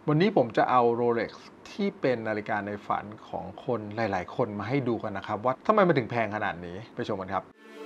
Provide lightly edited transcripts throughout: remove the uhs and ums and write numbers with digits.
วันนี้ผมจะเอา Rolex ที่เป็นนาฬิกาในฝันของคนหลายๆคนมาให้ดูกันนะครับว่าทำไมมันถึงแพงขนาดนี้ไปชมกันครับ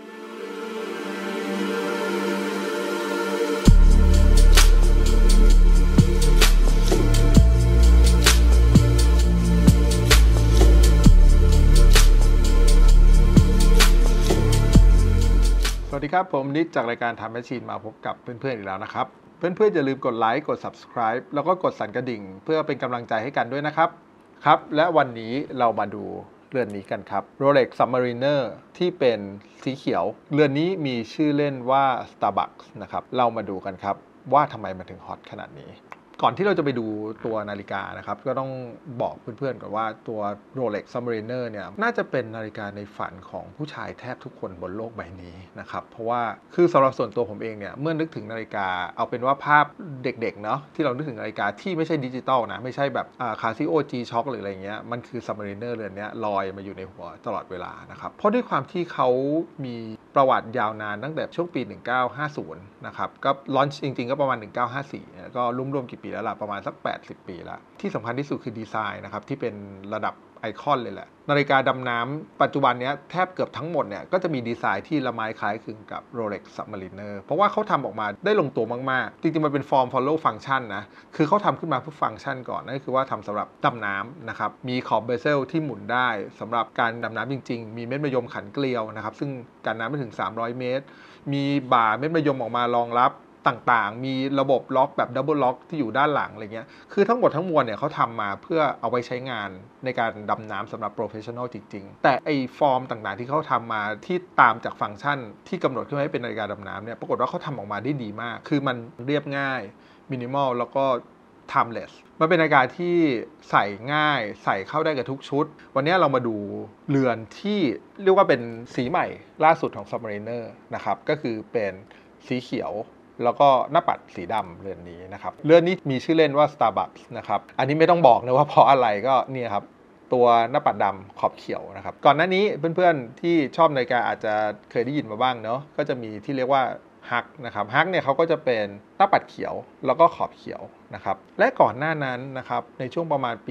สวัสดีครับผมนิดจากรายการทำแมชชีนมาพบกับเพื่อนๆอีกแล้วนะครับเพื่อนๆอย่าลืมกดไลค์กด Subscribe แล้วก็กดสั่นกระดิ่งเพื่อเป็นกำลังใจให้กันด้วยนะครับครับและวันนี้เรามาดูเรือนนี้กันครับ Rolex Submariner ที่เป็นสีเขียวเรือนนี้มีชื่อเล่นว่า Starbucks นะครับเรามาดูกันครับว่าทำไมมันถึงฮอตขนาดนี้ก่อนที่เราจะไปดูตัวนาฬิกานะครับก็ต้องบอกเพื่อนๆก่อนว่าตัว Rolex Submariner เนี่ยน่าจะเป็นนาฬิกาในฝันของผู้ชายแทบทุกคนบนโลกใบนี้นะครับเพราะว่าคือสำหรับส่วนตัวผมเองเนี่ยเมื่อนึกถึงนาฬิกาเอาเป็นว่าภาพเด็กๆเนาะที่เรานึกถึงนาฬิกาที่ไม่ใช่ดิจิตอลนะไม่ใช่แบบCasio G-Shock หรืออะไรเงี้ยมันคือ Submariner เรือนนี้ลอยมาอยู่ในหัวตลอดเวลานะครับเพราะด้วยความที่เขามีประวัติยาวนานตั้งแต่ช่วงปี 1950 นะครับก็ลอนช์จริงๆก็ประมาณ 1954 ก็รวมๆกี่ปีแล้วล่ะประมาณสัก 80 ปีแล้วที่สำคัญที่สุดคือดีไซน์นะครับที่เป็นระดับไอคอนเลยแหละนาฬิกาดำน้ำปัจจุบันนี้แทบเกือบทั้งหมดเนี่ยก็จะมีดีไซน์ที่ละไม้คล้ายคลึงกับ Rolex Submariner เพราะว่าเขาทำออกมาได้ลงตัวมากๆจริงๆมันเป็น form follow function นะคือเขาทำขึ้นมาเพื่อฟังก์ชันก่อนนั่นคือว่าทำสำหรับดำน้ำนะครับมีขอบเบเซลที่หมุนได้สำหรับการดำน้ำจริงๆมีเม็ดมะยมขันเกลียวนะครับซึ่งการน้ำไม่ถึง300 เมตรมีบ่าเม็ดมะยมออกมารองรับต่างๆมีระบบล็อกแบบดับเบิลล็อกที่อยู่ด้านหลังอะไรเงี้ยคือทั้งหมดทั้งมวลเนี่ยเขาทำมาเพื่อเอาไว้ใช้งานในการดำน้ำสำหรับโปรเฟชชั่นอลจริงๆแต่ไอ้ฟอร์มต่างๆที่เขาทำมาที่ตามจากฟังก์ชันที่กำหนดขึ้นให้เป็นนาฬิกาดำน้ำเนี่ยปรากฏว่าเขาทำออกมาได้ดีมากคือมันเรียบง่ายมินิมอลแล้วก็ timeless มันเป็นนาฬิกาที่ใส่ง่ายใส่เข้าได้กับทุกชุดวันนี้เรามาดูเรือนที่เรียกว่าเป็นสีใหม่ล่าสุดของ Submariner นะครับก็คือเป็นสีเขียวแล้วก็หน้าปัดสีดำเรือนนี้นะครับเรือนนี้มีชื่อเล่นว่า Starbucks นะครับอันนี้ไม่ต้องบอกนะว่าเพราะอะไรก็เนี่ยครับตัวหน้าปัดดำขอบเขียวนะครับก่อนหน้านี้เพื่อนๆที่ชอบนาฬิกาอาจจะเคยได้ยินมาบ้างเนาะก็จะมีที่เรียกว่าฮักนะครับฮักเนี่ยเขาก็จะเป็นหน้าปัดเขียวแล้วก็ขอบเขียวนะครับและก่อนหน้านั้นนะครับในช่วงประมาณปี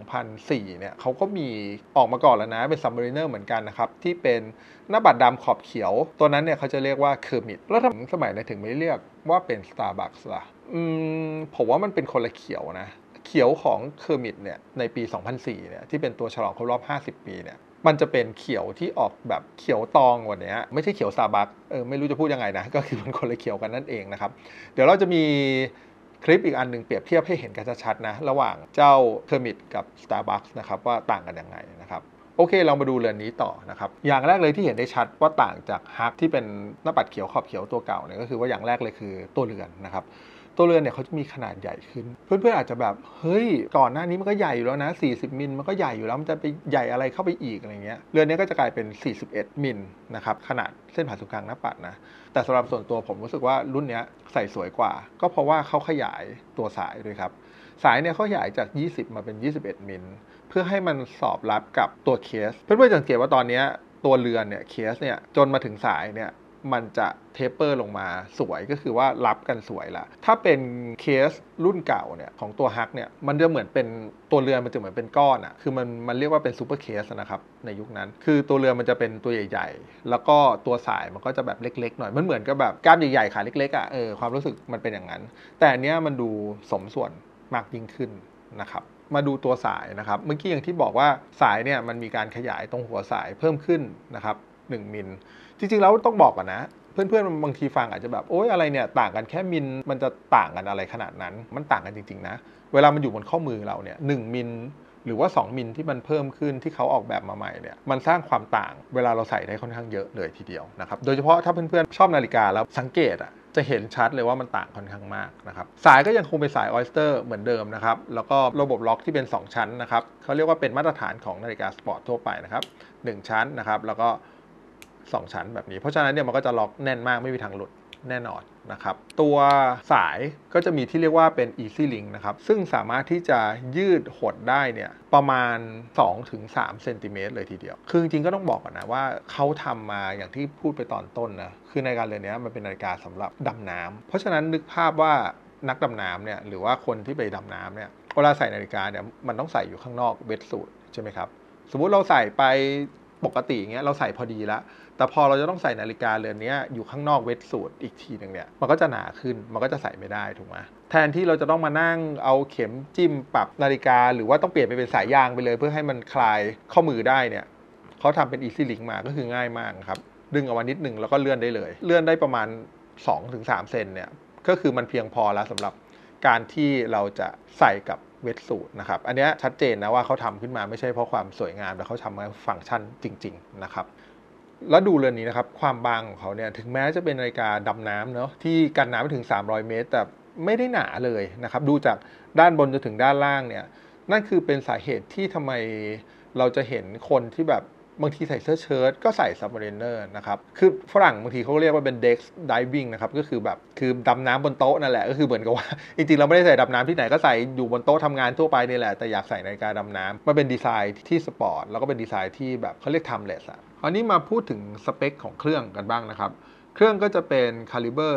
2004 เนี่ยเขาก็มีออกมาก่อนแล้วนะเป็น Submariner เหมือนกันนะครับที่เป็นหน้าปัดดำขอบเขียวตัวนั้นเนี่ยเขาจะเรียกว่า Kermit แล้วทำไมสมัยนั้นถึงไม่เรียกว่าเป็น Starbucks ล่ะผมว่ามันเป็นคนละเขียวนะเขียวของ Kermit เนี่ยในปี 2004 เนี่ยที่เป็นตัวฉลองครบรอบ 50 ปีเนี่ยมันจะเป็นเขียวที่ออกแบบเขียวตองกว่านี้ไม่ใช่เขียว Starbucks ไม่รู้จะพูดยังไงนะก็คือมันคนละเขียวกันนั่นเองนะครับเดี๋ยวเราจะมีคลิปอีกอันหนึ่งเปรียบเทียบให้เห็นกันชัดๆนะระหว่างเจ้า Kermit กับ Starbucks นะครับว่าต่างกันยังไงนะครับโอเคเรามาดูเรือนนี้ต่อนะครับอย่างแรกเลยที่เห็นได้ชัดว่าต่างจากฮักที่เป็นหน้าปัดเขียวขอบเขียวตัวเก่าเนี่ยก็คือว่าอย่างแรกเลยคือตัวเรือนนะครับตัวเรือนเนี่ยเขาจะมีขนาดใหญ่ขึ้นเพื่อนๆอาจจะแบบเฮ้ยก่อนหน้านี้มันก็ใหญ่อยู่แล้วนะ40 มิลมันก็ใหญ่อยู่แล้วมันจะไปใหญ่อะไรเข้าไปอีกอะไรเงี้ยเรือนนี้ก็จะกลายเป็น41 มิลนะครับขนาดเส้นผ่าศูนย์กลางหน้าปัดนะแต่สำหรับส่วนตัวผมรู้สึกว่ารุ่นนี้ใส่สวยกว่าก็เพราะว่าเขาขยายตัวสายด้วยครับสายเนี่ยเขาขยายจาก20มาเป็น21 มิลเพื่อให้มันสอบรับกับตัวเคสเพื่อนๆสังเกตว่าตอนนี้ตัวเรือนเนี่ยเคสเนี่ยจนมาถึงสายเนี่ยมันจะเทปเปอร์ลงมาสวยก็คือว่ารับกันสวยละถ้าเป็นเคสรุ่นเก่าเนี่ยของตัวฮักเนี่ยมันจะเหมือนเป็นตัวเรือนมันจะเหมือนเป็นก้อนอ่ะคือมันเรียกว่าเป็นซูเปอร์เคสนะครับในยุคนั้นคือตัวเรือนมันจะเป็นตัวใหญ่ๆแล้วก็ตัวสายมันก็จะแบบเล็กๆหน่อยมันเหมือนกับแบบกล้ามใหญ่ๆขาเล็กๆอ่ะความรู้สึกมันเป็นอย่างนั้นแต่อันเนี้ยมันดูสมส่วนมากยิ่งขึ้นนะครับมาดูตัวสายนะครับเมื่อกี้อย่างที่บอกว่าสายเนี่ยมันมีการขยายตรงหัวสายเพิ่มขึ้นนะครับ1 มิลจริงๆแล้วต้องบอกก่อนนะเพื่อนๆบางทีฟังอาจจะแบบโอ๊ยอะไรเนี่ยต่างกันแค่มิลมันจะต่างกันอะไรขนาดนั้นมันต่างกันจริงๆนะเวลามันอยู่บนข้อมือเราเนี่ย1 มิลหรือว่า2 มิลที่มันเพิ่มขึ้นที่เขาออกแบบมาใหม่เนี่ยมันสร้างความต่างเวลาเราใส่ได้ค่อนข้างเยอะเลยทีเดียวนะครับโดยเฉพาะถ้าเพื่อนๆชอบนาฬิกาแล้วสังเกตจะเห็นชัดเลยว่ามันต่างค่อนข้างมากนะครับสายก็ยังคงเป็นสายออยสเตอร์เหมือนเดิมนะครับแล้วก็ระบบล็อกที่เป็น2 ชั้นนะครับเขาเรียกว่าเป็นมาตรฐานของนาฬิกาสปอร์ตทั่วไปนะครับ1 ชั้นนะครับแล้วก็2 ชั้นแบบนี้เพราะฉะนั้นเนี่ยมันก็จะล็อกแน่นมากไม่มีทางหลุดแน่นอนนะครับตัวสายก็จะมีที่เรียกว่าเป็น Easy Link นะครับซึ่งสามารถที่จะยืดหดได้เนี่ยประมาณ 2-3 เซนติเมตรเลยทีเดียวคือจริงๆก็ต้องบอกก่อนนะว่าเขาทำมาอย่างที่พูดไปตอนต้นนะคือนาฬิกาเรือนนี้มันเป็นนาฬิกาสำหรับดำน้ำเพราะฉะนั้นนึกภาพว่านักดำน้ำเนี่ยหรือว่าคนที่ไปดำน้ำเนี่ยเวลาใส่นาฬิกาเนี่ยมันต้องใส่อยู่ข้างนอกเวทสูทใช่ไหมครับสมมุติเราใส่ไปปกติอย่างเงี้ยเราใส่พอดีแล้วแต่พอเราจะต้องใส่นาฬิกาเรือนนี้อยู่ข้างนอกเวทสูทอีกทีนึงเนี่ยมันก็จะหนาขึ้นมันก็จะใส่ไม่ได้ถูกไหมแทนที่เราจะต้องมานั่งเอาเข็มจิ้มปรับนาฬิกาหรือว่าต้องเปลี่ยนไปเป็นสายยางไปเลยเพื่อให้มันคลายข้อมือได้เนี่ยเขาทำเป็น Easy Link มาก็คือง่ายมากครับดึงออกมานิดนึงแล้วก็เลื่อนได้เลยเลื่อนได้ประมาณ 2-3 เซนเนี่ยก็คือมันเพียงพอแล้วสำหรับการที่เราจะใส่กับเวทสูทนะครับอันนี้ชัดเจนนะว่าเขาทำขึ้นมาไม่ใช่เพราะความสวยงามแต่เขาทำมาฟังก์ชันจริงๆนะครับแล้วดูเรือนนี้นะครับความบางของเขาเนี่ยถึงแม้จะเป็นนาฬิกาดำน้ำเนาะที่กันน้ำไปถึง300เมตรแต่ไม่ได้หนาเลยนะครับดูจากด้านบนจนถึงด้านล่างเนี่ยนั่นคือเป็นสาเหตุที่ทำไมเราจะเห็นคนที่แบบบางทีใส่เสื้อเชิ้ตก็ใส่ Submariner นะครับคือฝรั่งบางทีเขาเรียกว่าเป็น Deck Diving นะครับก็คือแบบคือดำน้ำบนโต๊ะนั่นแหละก็คือเหมือนกับว่าจริงๆเราไม่ได้ใส่ดำน้ำที่ไหนก็ใส่อยู่บนโต๊ะทำงานทั่วไปนี่แหละแต่อยากใส่นาฬิกาดำน้ำมันเป็นดีไซน์ที่สปอร์ตแล้วก็เป็นดีไซน์ที่แบบเขาเรียก timeless อ่ะคราวนี้มาพูดถึงสเปคของเครื่องกันบ้างนะครับเครื่องก็จะเป็น Caliber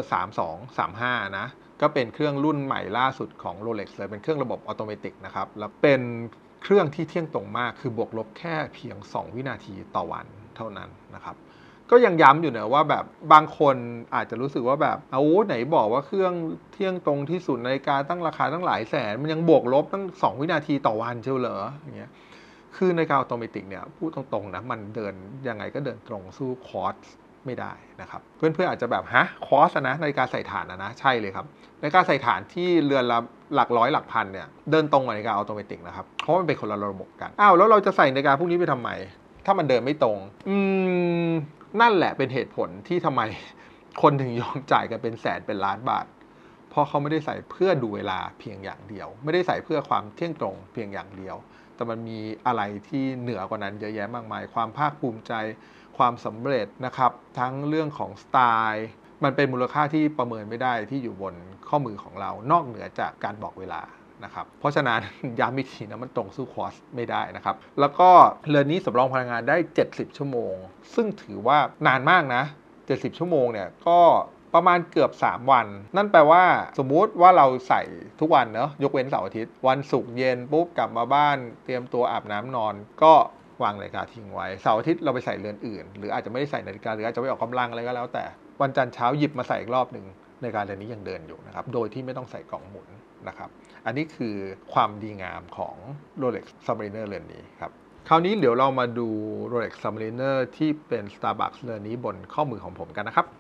3235นะก็เป็นเครื่องรุ่นใหม่ล่าสุดของ Rolex เลยเป็นเครื่องระบบออโตเมติกนะครับแล้วเป็นเครื่องที่เที่ยงตรงมากคือบวกลบแค่เพียง2วินาทีต่อวันเท่านั้นนะครับก็ยังย้ำอยู่นะว่าแบบบางคนอาจจะรู้สึกว่าแบบเอาไหนบอกว่าเครื่องเที่ยงตรงที่สุดนาฬิกาตั้งราคาตั้งหลายแสนมันยังบวกลบตั้ง2วินาทีต่อวันเชียวเหรออย่างเงี้ยคือนาฬิกาออโตเมติกเนี่ยพูดตรงๆนะมันเดินยังไงก็เดินตรงสู้คอร์สไม่ได้นะครับเพื่อนๆอาจจะแบบฮะคอร์สนะนาฬิกาใส่ถ่านนะใช่เลยครับนาฬิกาใส่ถ่านที่เรือนละหลักร้อยหลักพันเนี่ยเดินตรงกับนาฬิกาออโตเมติกนะครับเพราะมันเป็นคนละระบบกันแล้วเราจะใส่นาฬิกาพวกนี้ไปทำไมถ้ามันเดินไม่ตรงนั่นแหละเป็นเหตุผลที่ทำไมคนถึงยอมจ่ายกันเป็นแสนเป็นล้านบาทเพราะเขาไม่ได้ใส่เพื่อดูเวลาเพียงอย่างเดียวไม่ได้ใส่เพื่อความเที่ยงตรงเพียงอย่างเดียวแต่มันมีอะไรที่เหนือกว่านั้นเยอะแยะมากมายความภาคภูมิใจความสำเร็จนะครับทั้งเรื่องของสไตล์มันเป็นมูลค่าที่ประเมินไม่ได้ที่อยู่บนข้อมือของเรานอกเหนือจากการบอกเวลานะครับเพราะฉะนั้นย้ำอีกทีนะมันตรงสู้คอสไม่ได้นะครับแล้วก็เรือนนี้สำรองพลังงานได้70ชั่วโมงซึ่งถือว่านานมากนะ70ชั่วโมงเนี่ยก็ประมาณเกือบ3วันนั่นแปลว่าสมมุติว่าเราใส่ทุกวันเนอะยกเว้นเสาร์อาทิตย์วันศุกร์เย็นปุ๊บกลับมาบ้านเตรียมตัวอาบน้ำนอนก็วางนาฬิกาทิ้งไว้เสาร์อาทิตย์เราไปใส่เรือนอื่นหรืออาจจะไม่ได้ใส่นาฬิกาหรืออาจจะไปออกกำลังอะไรก็แล้วแต่วันจันทร์เช้าหยิบมาใส่อีกรอบหนึ่งนาฬิกาเรือนนี้ยังเดินอยู่นะครับโดยที่ไม่ต้องใส่กล่องหมุนนะครับอันนี้คือความดีงามของ Rolex Submariner เรือนนี้ครับคราวนี้เดี๋ยวเรามาดู Rolex Submariner ที่เป็น Starbucks เรือนนี้บนข้อมือของผมกันนะครับ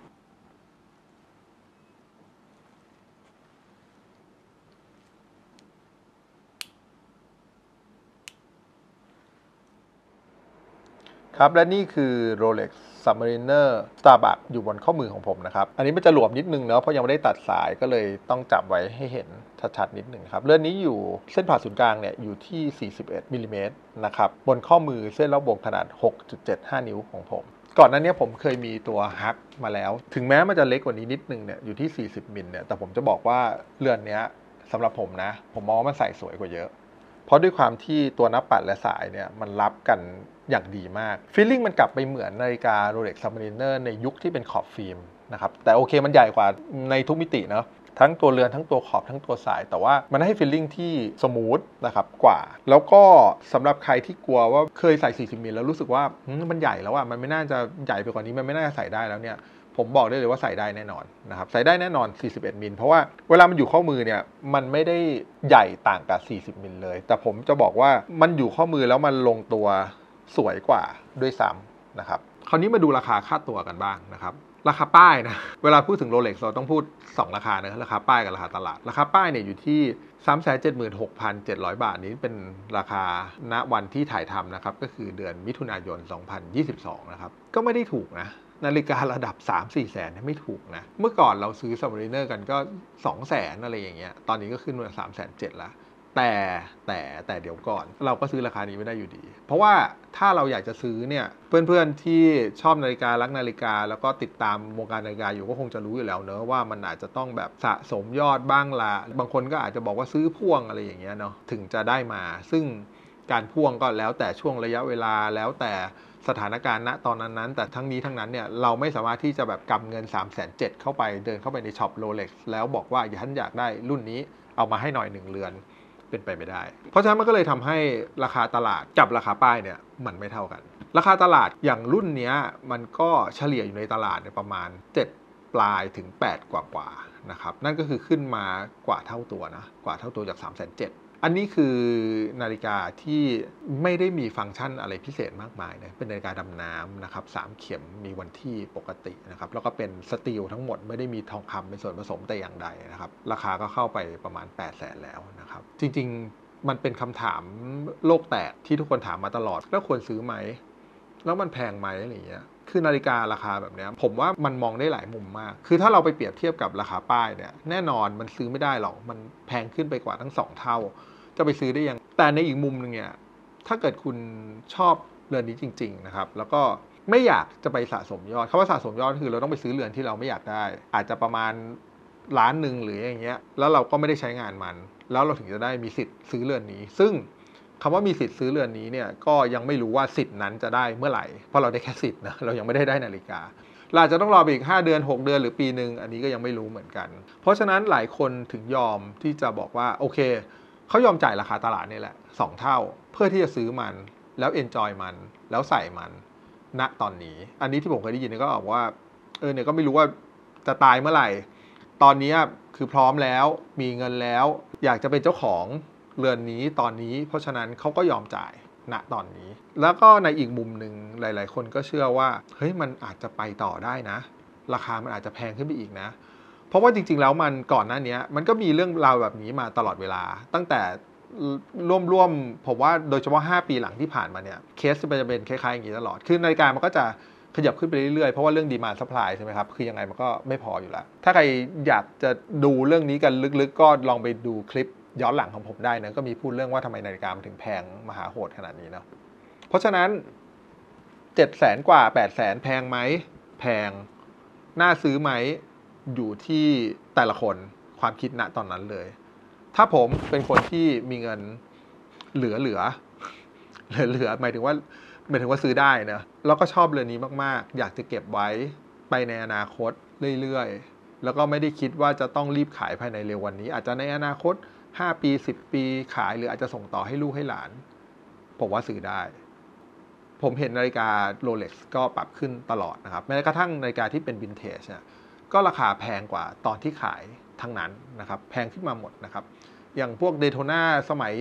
ครับและนี่คือ Rolex Submariner Starbucks อยู่บนข้อมือของผมนะครับอันนี้มันจะหลวมนิดนึงเนาะเพราะยังไม่ได้ตัดสายก็เลยต้องจับไว้ให้เห็นชัดๆนิดนึงครับเรือนนี้อยู่เส้นผ่าศูนย์กลางเนี่ยอยู่ที่41มิลลิเมตรนะครับบนข้อมือเส้นรอบวงขนาด 6.75 นิ้วของผมก่อนหน้านี้ผมเคยมีตัวฮักมาแล้วถึงแม้มันจะเล็กกว่านี้นิดนึงเนี่ยอยู่ที่40มิลเนี่ยแต่ผมจะบอกว่าเรือนนี้สำหรับผมนะผมมองว่ามันใส่สวยกว่าเยอะเพราะด้วยความที่ตัวนับปัดและสายเนี่ยมันรับกันอย่างดีมากฟีลลิ่งมันกลับไปเหมือนนาฬิกา Rolex Submariner ในยุคที่เป็นขอบฟิล์มนะครับแต่โอเคมันใหญ่กว่าในทุกมิติเนาะทั้งตัวเรือนทั้งตัวขอบทั้งตัวสายแต่ว่ามันให้ฟีลลิ่งที่สมูทนะครับกว่าแล้วก็สำหรับใครที่กลัวว่าเคยใส่40มิลแล้วรู้สึกว่ามันใหญ่แล้วอ่ะมันไม่น่าจะใหญ่ไปกว่านี้มันไม่น่าจะใส่ได้แล้วเนี่ยผมบอกได้เลยว่าใส่ได้แน่นอนนะครับใส่ได้แน่นอน41มิลเพราะว่าเวลามันอยู่ข้อมือเนี่ยมันไม่ได้ใหญ่ต่างกับ40มิลเลยแต่ผมจะบอกว่ามันอยู่ข้อมือแล้วมันลงตัวสวยกว่าด้วยซ้ำนะครับคราวนี้มาดูราคาค่าตัวกันบ้างนะครับราคาป้ายนะเวลาพูดถึง Rolex เราต้องพูด2ราคานะราคาป้ายกับราคาตลาดราคาป้ายเนี่ยอยู่ที่ 376,700 บาทนี้เป็นราคาณวันที่ถ่ายทำนะครับก็คือเดือนมิถุนายน2022นะครับก็ไม่ได้ถูกนะนาฬิการะดับ 3-4 แสนไม่ถูกนะเมื่อก่อนเราซื้อ Submariner กันก็ 200,000 อะไรอย่างเงี้ยตอนนี้ก็ขึ้นมา 3,700,000 แล้วแต่เดี๋ยวก่อนเราก็ซื้อราคานี้ไม่ได้อยู่ดีเพราะว่าถ้าเราอยากจะซื้อเนี่ยเพื่อนๆที่ชอบนาฬิการักนาฬิกาแล้วก็ติดตามวงการนาฬิกาอยู่ก็คงจะรู้อยู่แล้วเนอะว่ามันอาจจะต้องแบบสะสมยอดบ้างละบางคนก็อาจจะบอกว่าซื้อพ่วงอะไรอย่างเงี้ยเนาะถึงจะได้มาซึ่งการพ่วงก็แล้วแต่ช่วงระยะเวลาแล้วแต่สถานการณ์ณตอนนั้นแต่ทั้งนี้ทั้งนั้นเนี่ยเราไม่สามารถที่จะแบบกำเงิน 3,700,000 เข้าไปเดินเข้าไปในช็อป Rolex แล้วบอกว่าฉันอยากได้รุ่นนี้เอามาให้หน่อย1 เรือนเป็นไปไม่ได้เพราะฉะนั้นมันก็เลยทำให้ราคาตลาดกับราคาป้ายเนี่ยมันไม่เท่ากันราคาตลาดอย่างรุ่นนี้มันก็เฉลี่ยอยู่ในตลาดในประมาณ7ปลายถึง8กว่านะครับนั่นก็คือขึ้นมากว่าเท่าตัวนะกว่าเท่าตัวจาก 370,000 อันนี้คือนาฬิกาที่ไม่ได้มีฟังก์ชันอะไรพิเศษมากมายนะเป็นนาฬิกาดำน้ำนะครับ3เข็มมีวันที่ปกตินะครับแล้วก็เป็นสตีลทั้งหมดไม่ได้มีทองคำเป็นส่วนผสมแต่อย่างใดนะครับราคาก็เข้าไปประมาณ 800,000 แล้วนะครับจริงๆมันเป็นคำถามโลกแตกที่ทุกคนถามมาตลอดแล้วควรซื้อไหมแล้วมันแพงไหมอะไรอย่างเงี้ยคือนาฬิการาคาแบบนี้ผมว่ามันมองได้หลายมุมมากคือถ้าเราไปเปรียบเทียบกับราคาป้ายเนี่ยแน่นอนมันซื้อไม่ได้หรอกมันแพงขึ้นไปกว่าทั้ง2เท่าจะไปซื้อได้ยังแต่ในอีกมุมนึงเนี่ยถ้าเกิดคุณชอบเรือนนี้จริงๆนะครับแล้วก็ไม่อยากจะไปสะสมยอดคำว่าสะสมยอดคือเราต้องไปซื้อเรือนที่เราไม่อยากได้อาจจะประมาณ1,000,000หรืออย่างเงี้ยแล้วเราก็ไม่ได้ใช้งานมันแล้วเราถึงจะได้มีสิทธิ์ซื้อเรือนนี้ซึ่งคำว่ามีสิทธิ์ซื้อเรือนนี้เนี่ยก็ยังไม่รู้ว่าสิทธิ์นั้นจะได้เมื่อไหร่เพราะเราได้แค่สิทธิ์นะเรายังไม่ได้นาฬิกาเราอาจจะต้องรอไปอีก5 เดือน6 เดือนหรือปีนึงอันนี้ก็ยังไม่รู้เหมือนกันเพราะฉะนั้นหลายคนถึงยอมที่จะบอกว่าโอเคเขายอมจ่ายราคาตลาดนี่แหละ2เท่าเพื่อที่จะซื้อมันแล้วเอนจอยมันแล้วใส่มันณตอนนี้อันนี้ที่ผมเคยได้ยินก็บอกว่าเนี่ยก็ไม่รู้ว่าจะตายเมื่อไหร่ตอนนี้คือพร้อมแล้วมีเงินแล้วอยากจะเป็นเจ้าของเรือนนี้ตอนนี้เพราะฉะนั้นเขาก็ยอมจ่ายณตอนนี้แล้วก็ในอีกมุมหนึ่งหลายๆคนก็เชื่อว่าเฮ้ยมันอาจจะไปต่อได้นะราคามันอาจจะแพงขึ้นไปอีกนะเพราะว่าจริงๆแล้วมันก่อนหน้านี้มันก็มีเรื่องราวแบบนี้มาตลอดเวลาตั้งแต่ร่วมผมว่าโดยเฉพาะ5 ปีหลังที่ผ่านมาเนี่ยเคสจะเป็นคล้ายๆอย่างนี้ตลอดคือนาฬิกามันก็จะขยับขึ้นไปเรื่อยๆเพราะว่าเรื่องดีมานด์ซัพพลายใช่ไหมครับคือยังไงมันก็ไม่พออยู่แล้วถ้าใครอยากจะดูเรื่องนี้กันลึกๆก็ลองไปดูคลิปย้อนหลังของผมได้นะก็มีพูดเรื่องว่าทำไมนาฬิกามันถึงแพงมหาโหดขนาดนี้เนาะเพราะฉะนั้น700,000 กว่า 800,000 แพงไหมแพงน่าซื้อไหมอยู่ที่แต่ละคนความคิดณตอนนั้นเลยถ้าผมเป็นคนที่มีเงินเหลือหมายถึงว่าซื้อได้นะแล้วก็ชอบเรือนนี้มากๆอยากจะเก็บไว้ไปในอนาคตเรื่อยๆแล้วก็ไม่ได้คิดว่าจะต้องรีบขายภายในเร็ววันนี้อาจจะในอนาคต5 ปี10 ปีขายหรืออาจจะส่งต่อให้ลูกให้หลานผมว่าซื้อได้ผมเห็นนาฬิกา Rolex ก็ปรับขึ้นตลอดนะครับแม้กระทั่งนาฬิกาที่เป็นวินเทจเนี่ยก็ราคาแพงกว่าตอนที่ขายทั้งนั้นนะครับแพงขึ้นมาหมดนะครับอย่างพวก Daytona สมัย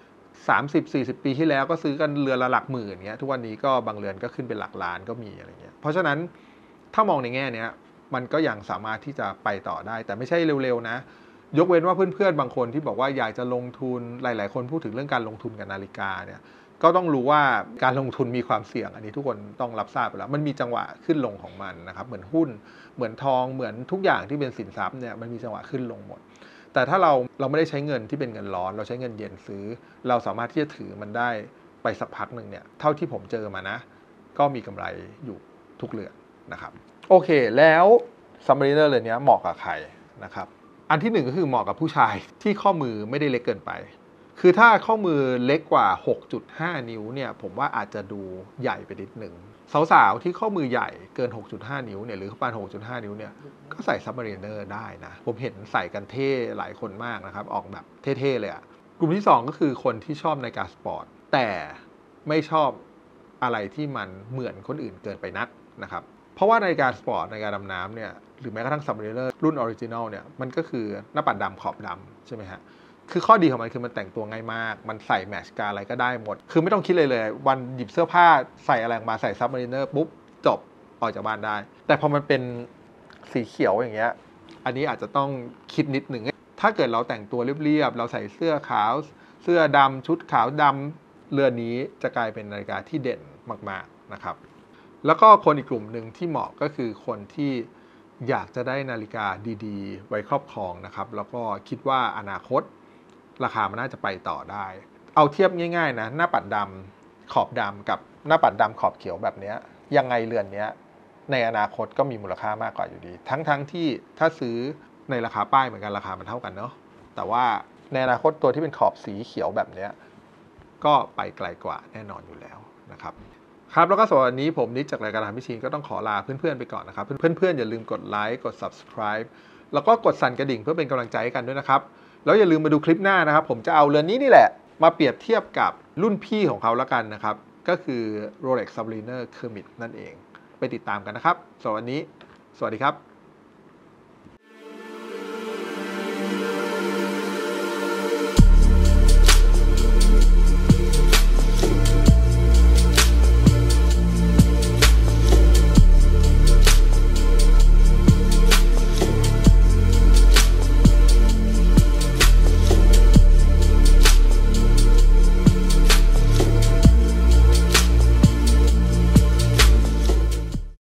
30-40 ปีที่แล้วก็ซื้อกันเรือนละหลักหมื่นเงี้ยทุกวันนี้ก็บางเรือนก็ขึ้นเป็นหลักล้านก็มีอะไรเงี้ยเพราะฉะนั้นถ้ามองในแง่นี้มันก็ยังสามารถที่จะไปต่อได้แต่ไม่ใช่เร็วๆนะยกเว้นว่าเพื่อนๆบางคนที่บอกว่าอยากจะลงทุนหลายๆคนพูดถึงเรื่องการลงทุนกับนาฬิกาเนี่ยก็ต้องรู้ว่าการลงทุนมีความเสี่ยงอันนี้ทุกคนต้องรับทราบไปแล้วมันมีจังหวะขึ้นลงของมันนะครับเหมือนหุ้นเหมือนทองเหมือนทุกอย่างที่เป็นสินทรัพย์เนี่ยมันมีจังหวะขึ้นลงหมดแต่ถ้าเราไม่ได้ใช้เงินที่เป็นเงินร้อนเราใช้เงินเย็นซื้อเราสามารถที่จะถือมันได้ไปสักพักหนึ่งเนี่ยเท่าที่ผมเจอมานะก็มีกำไรอยู่ทุกเรือนนะครับโอเคแล้วซัมมารีเนอร์เรือนนี้เหมาะกับใครนะครับอันที่หนึ่งก็คือเหมาะกับผู้ชายที่ข้อมือไม่ได้เล็กเกินไปคือถ้าข้อมือเล็กกว่า 6.5 นิ้วเนี่ยผมว่าอาจจะดูใหญ่ไปนิดหนึ่งสาวๆที่ข้อมือใหญ่เกิน 6.5 นิ้วเนี่ยหรือประมาณ 6.5 นิ้วเนี่ยก็ใส่ซับมารีเนอร์ได้นะผมเห็นใส่กันเท่หลายคนมากนะครับออกแบบเท่ๆเลยอะกลุ่มที่2ก็คือคนที่ชอบนาฬิกาสปอร์ตแต่ไม่ชอบอะไรที่มันเหมือนคนอื่นเกินไปนักนะครับเพราะว่านาฬิกาสปอร์ตนาฬิกาดำน้ำเนี่ยหรือแม้กระทั่งซับมารีเนอร์รุ่นออริจินอลเนี่ยมันก็คือหน้าปัดดำขอบดำใช่ไหมฮะคือข้อดีของมันคือมันแต่งตัวง่ายมากมันใส่แมทช์กับอะไรก็ได้หมดคือไม่ต้องคิดเลยวันหยิบเสื้อผ้าใส่อะไรมาใส่ซับมารีเนอร์ปุ๊บจบออกจากบ้านได้แต่พอมันเป็นสีเขียวอย่างเงี้ยอันนี้อาจจะต้องคิดนิดหนึ่งถ้าเกิดเราแต่งตัวเรียบๆเราใส่เสื้อขาวเสื้อดำชุดขาวดำเรือนนี้จะกลายเป็นนาฬิกาที่เด่นมากๆนะครับแล้วก็คนอีกกลุ่มหนึ่งที่เหมาะก็คือคนที่อยากจะได้นาฬิกาดีๆไว้ครอบครองนะครับแล้วก็คิดว่าอนาคตราคามันน่าจะไปต่อได้เอาเทียบง่ายๆนะหน้าปัดดำขอบดำกับหน้าปัดดำขอบเขียวแบบนี้ยังไงเรือนนี้ในอนาคตก็มีมูลค่ามากกว่าอยู่ดีทั้งที่ถ้าซื้อในราคาป้ายเหมือนกันราคามันเท่ากันเนาะแต่ว่าในอนาคตตัวที่เป็นขอบสีเขียวแบบนี้ก็ไปไกลกว่าแน่นอนอยู่แล้วนะครับครับแล้วก็สำหรับวันนี้ผมนิดจากรายการทำพิชินก็ต้องขอลาเพื่อนๆไปก่อนนะครับเพื่อนๆอย่าลืมกดไลค์กด subscribe แล้วก็กดสั่นกระดิ่งเพื่อเป็นกำลังใจให้กันด้วยนะครับแล้วอย่าลืมมาดูคลิปหน้านะครับผมจะเอาเรือนนี้นี่แหละมาเปรียบเทียบกับรุ่นพี่ของเขาแล้วกันนะครับก็คือ Rolex Submariner Kermit นั่นเองไปติดตามกันนะครับสำหรับวันนี้สวัสดีครับ